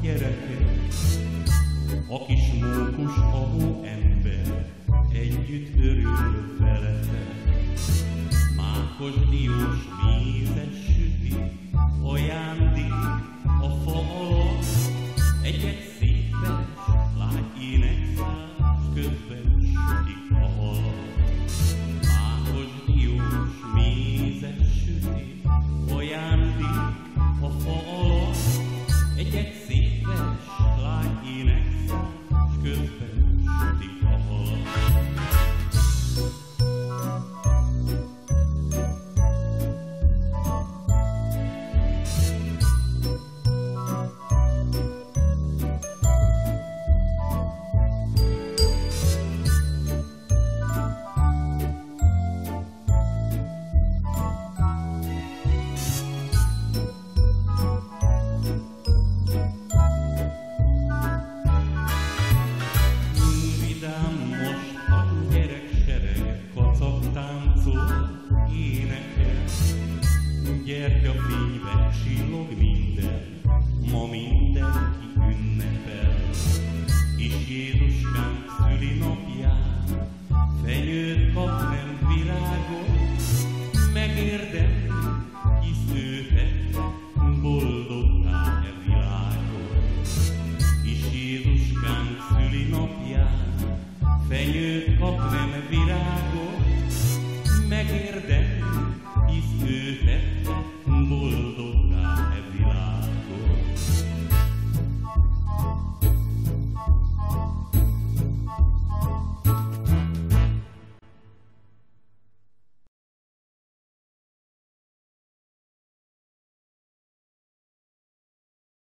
gyerekek, a kis mókus ahó ember együtt örül veletek. Mákos diós mézes süti, ajándék a fa alatt, egy-egy szépes lágy énekszál, közben sütik a halat. Mákos diós mézes süti, ajándék a fa alatt, egy-egy szépes lágy énekszál, közben sütik a halat. Gyertyafényben csillog minden,